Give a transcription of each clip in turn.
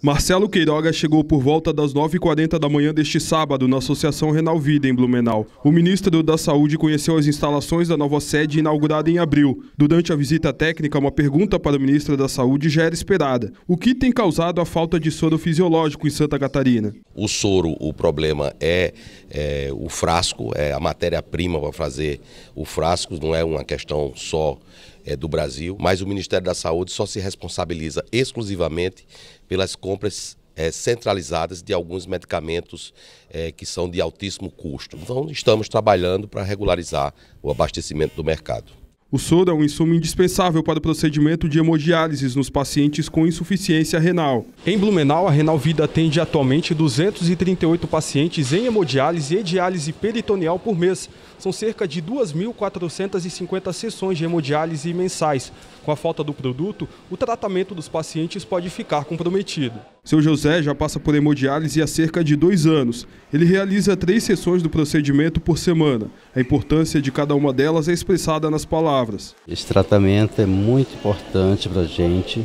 Marcelo Queiroga chegou por volta das 9h40 da manhã deste sábado na Associação Renal Vida, em Blumenau. O ministro da Saúde conheceu as instalações da nova sede inaugurada em abril. Durante a visita técnica, uma pergunta para o ministro da Saúde já era esperada. O que tem causado a falta de soro fisiológico em Santa Catarina? O soro, o problema é o frasco, é a matéria-prima para fazer o frasco, não é uma questão só do Brasil, mas o Ministério da Saúde só se responsabiliza exclusivamente pelas compras centralizadas de alguns medicamentos que são de altíssimo custo. Então estamos trabalhando para regularizar o abastecimento do mercado. O soro é um insumo indispensável para o procedimento de hemodiálise nos pacientes com insuficiência renal. Em Blumenau, a Renal Vida atende atualmente 238 pacientes em hemodiálise e diálise peritoneal por mês. São cerca de 2.450 sessões de hemodiálise mensais. Com a falta do produto, o tratamento dos pacientes pode ficar comprometido. Seu José já passa por hemodiálise há cerca de 2 anos. Ele realiza 3 sessões do procedimento por semana. A importância de cada uma delas é expressada nas palavras. Esse tratamento é muito importante para a gente.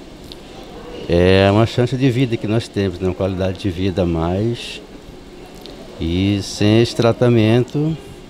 É uma chance de vida que nós temos, né? Uma qualidade de vida a mais. E sem esse tratamento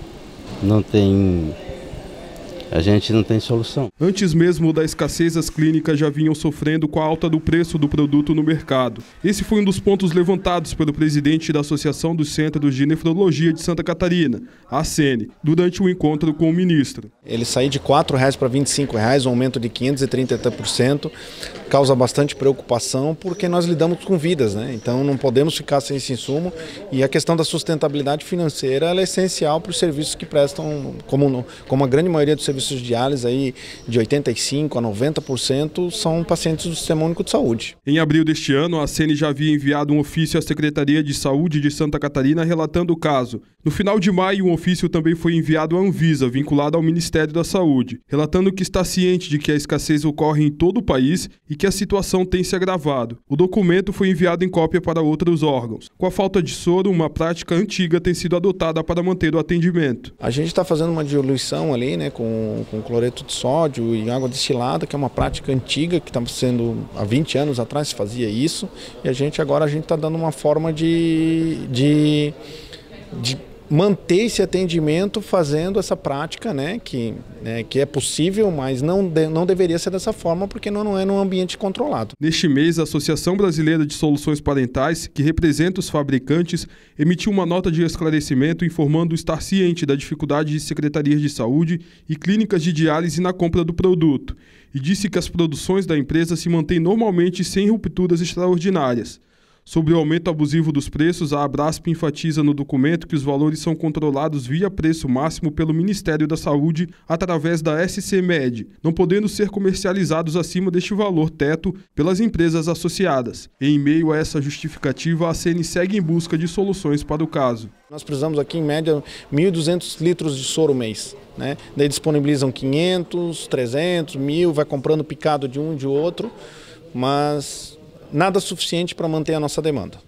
a gente não tem solução. Antes mesmo da escassez, as clínicas já vinham sofrendo com a alta do preço do produto no mercado. Esse foi um dos pontos levantados pelo presidente da Associação dos Centros de Nefrologia de Santa Catarina, a ACN, durante o encontro com o ministro. Ele sair de R$ 4,00 para R$ 25,00, um aumento de 530%, causa bastante preocupação porque nós lidamos com vidas, né? Então não podemos ficar sem esse insumo, e a questão da sustentabilidade financeira ela é essencial para os serviços que prestam, como a grande maioria dos serviços de diálise, aí, de 85% a 90% são pacientes do Sistema Único de Saúde. Em abril deste ano, a ACN já havia enviado um ofício à Secretaria de Saúde de Santa Catarina relatando o caso. No final de maio, um ofício também foi enviado à Anvisa, vinculado ao Ministério da Saúde, relatando que está ciente de que a escassez ocorre em todo o país e que a situação tem se agravado. O documento foi enviado em cópia para outros órgãos. Com a falta de soro, uma prática antiga tem sido adotada para manter o atendimento. A gente está fazendo uma diluição ali, né, com cloreto de sódio e água destilada, que é uma prática antiga, que está sendo há 20 anos atrás se fazia isso, e agora a gente está dando uma forma de manter esse atendimento fazendo essa prática, né, que é possível, mas não deveria ser dessa forma porque não é num ambiente controlado. Neste mês, a Associação Brasileira de Soluções Parentais, que representa os fabricantes, emitiu uma nota de esclarecimento informando estar ciente da dificuldade de secretarias de saúde e clínicas de diálise na compra do produto, e disse que as produções da empresa se mantêm normalmente sem rupturas extraordinárias. Sobre o aumento abusivo dos preços, a Abrasp enfatiza no documento que os valores são controlados via preço máximo pelo Ministério da Saúde através da SCMED, não podendo ser comercializados acima deste valor teto pelas empresas associadas. Em meio a essa justificativa, a ACN segue em busca de soluções para o caso. Nós precisamos aqui, em média, 1.200 litros de soro mês, né? Daí disponibilizam 500, 300, 1.000, vai comprando picado de um e de outro, mas nada suficiente para manter a nossa demanda.